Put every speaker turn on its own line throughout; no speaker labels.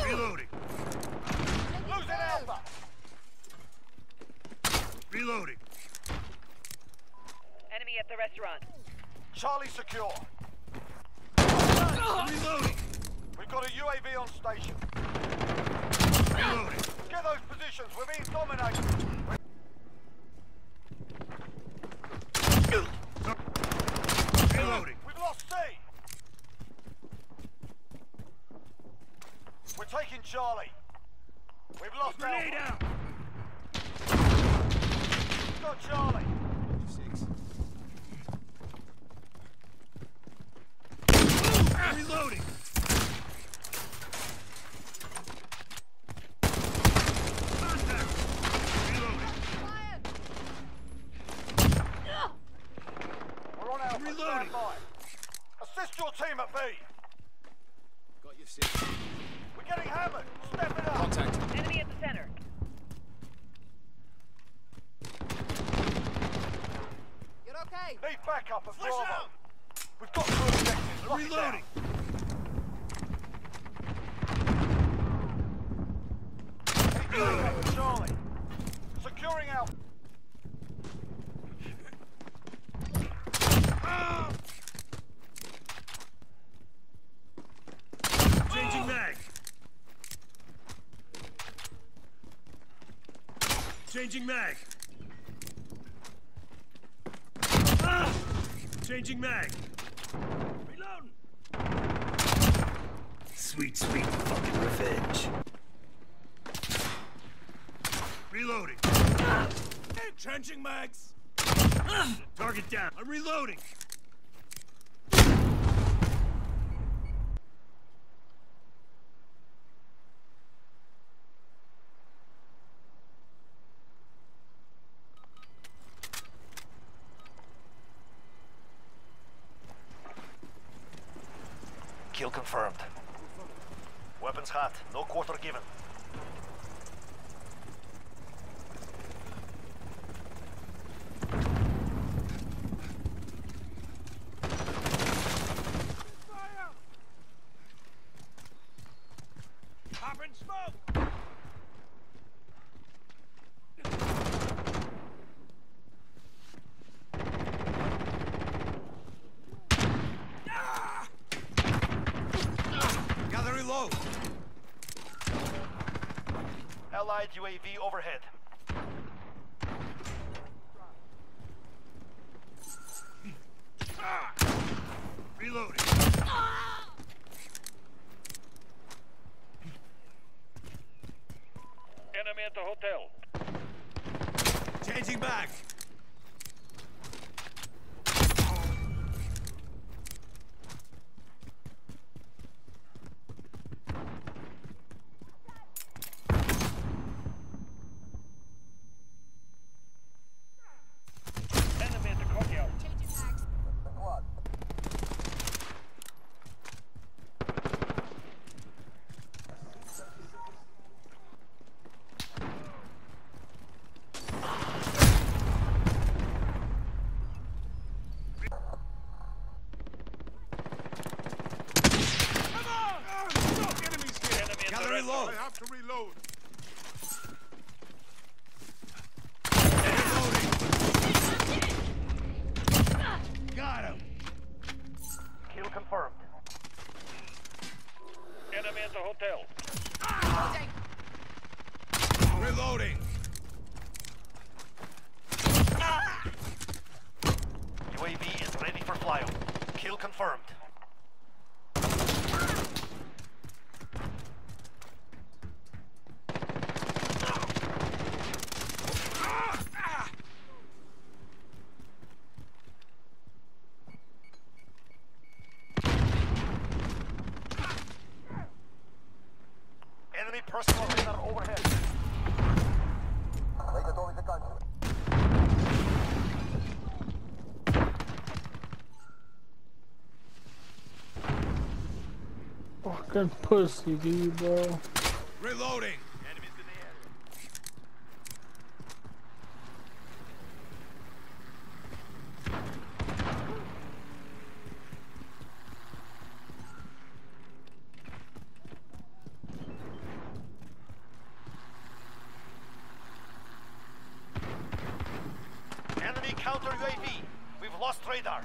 Reloading.
Losing Alpha.
Reloading.
Enemy at the restaurant.
Charlie secure.
Reloading.
We've got a UAV on station.
Reloading.
Get those positions. We're being dominated.
Reloading.
We've lost C. We're taking Charlie. We've lost
Grenade
Alpha.
out.
We've got Charlie.
Reloading. Contact. Reloading.
We're on Alpha.
Reloading.
Stand by. Assist your team at B.
Got your six.
We're getting hammered. Step it up.
Contact.
Enemy at the center.
You're okay.
Need backup at
Flash
Bravo.
out.
We've got two objectives. Lock it down.
Reloading.
Need backup at Charlie. Securing Alpha.
Changing mag. Changing mag. Changing mag. Reloading. Sweet, sweet fucking revenge. Reloading. Changing mags. Target down. I'm reloading.
Kill confirmed. Weapons hot. No quarter given.
Popping smoke.
Gather reload.
Allied UAV overhead.
Reloading.
Enemy at the hotel.
Changing back.
Enemy at the courtyard. Enemy at
Gather
the
reload.
restaurant.
have to reload. Got him.
Kill confirmed.
Enemy at the hotel.
Reloading.
UAV is ready for flyover. Kill confirmed. Enemy personal radar overhead.
Fucking pussy, dude, bro.
Reloading.
lost radar.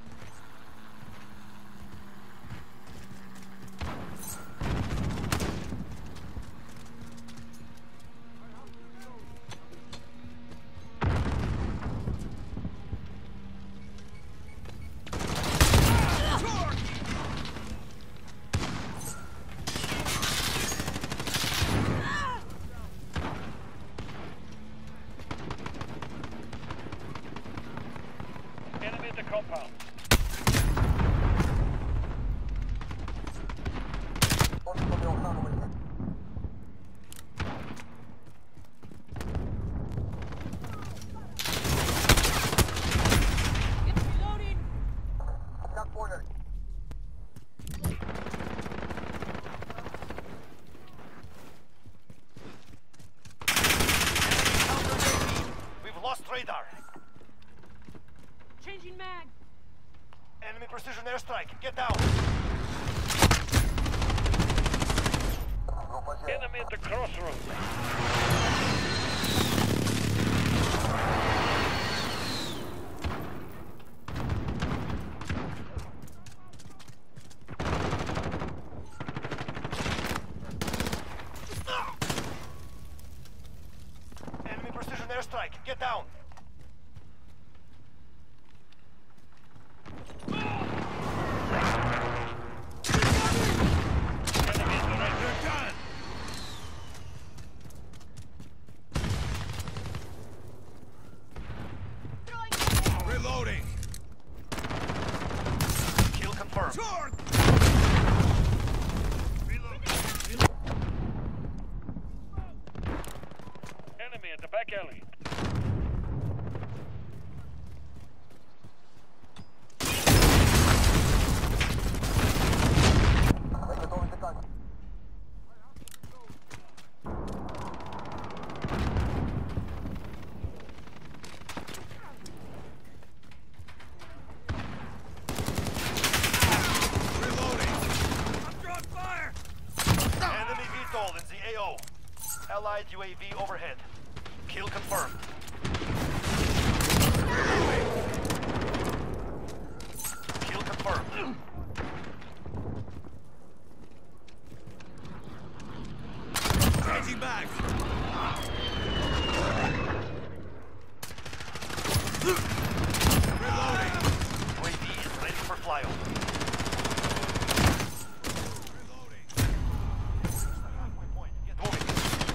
Enemy at the compound.
We've lost radar.
Changing mag.
Enemy precision airstrike. Get down.
Enemy at the crossroads.
Enemy precision airstrike. Get down.
Enemy at the right.
They're done.
Reloading.
Kill confirmed.
Torque. Reload.
Enemy at the back alley.
Reloading.
I'm drawing fire.
Enemy VTOL in the AO. Allied UAV overhead. Kill confirmed. Kill confirmed.
Changing back. Reloading.
UAV is ready for flyover.
Reloading.
Get moving.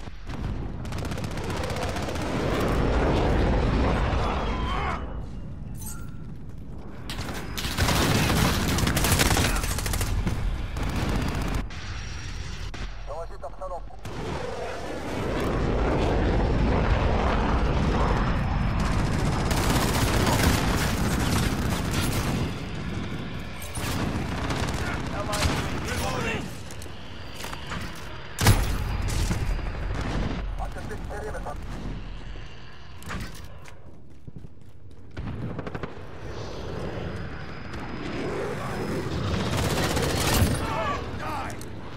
Reloading.
Die.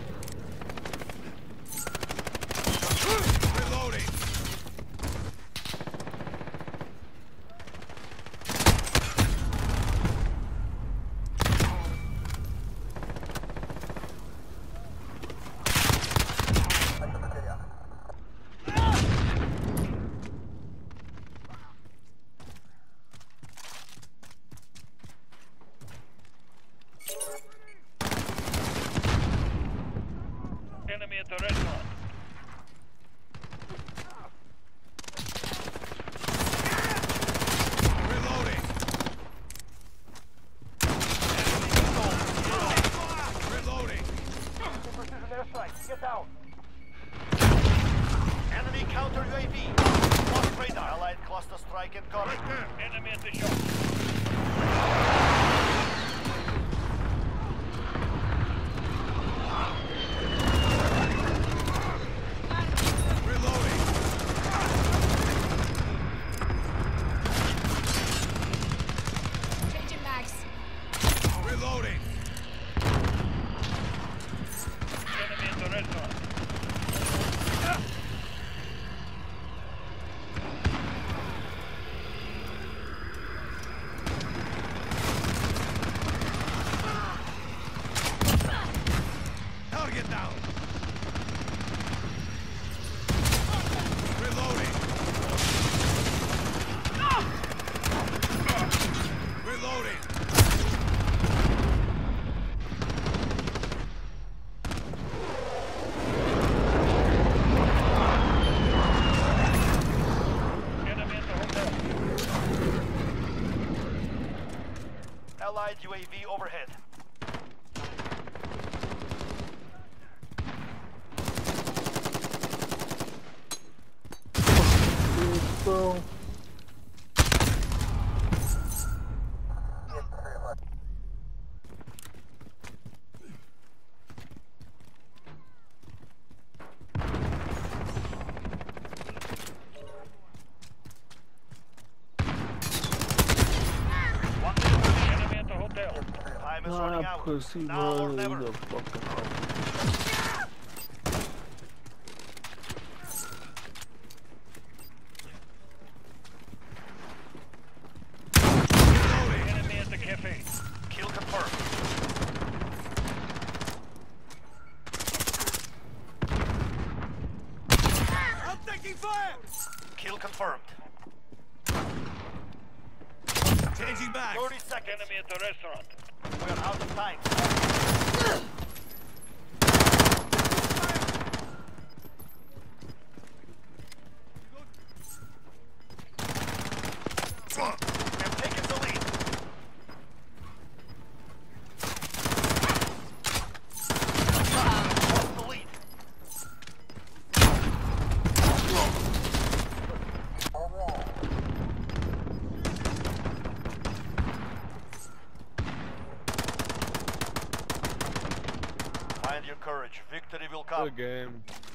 Reloading.
Enemy at the restaurant.
Reloading. Reloading.
Precision airstrike. Get down. Enemy counter UAV. Lost radar. Allied cluster strike incoming.
Right there.
Enemy at the shop.
Reloading.
Changing mags.
Reloading.
Enemy at the restaurant.
Allied UAV overhead.
Dude, bro.
Enemy at the hotel.
Time is running
Ah,
out.
pussy,
Now
bro.
or
You
never.
the fucking hoe.
Enemy at the cafe.
Kill confirmed.
I'm taking fire!
Kill confirmed.
Changing back.
30 seconds.
Enemy at the restaurant.
We're out of time. We've taken the lead. Lost the lead. Find your courage. Victory will come.
Good game.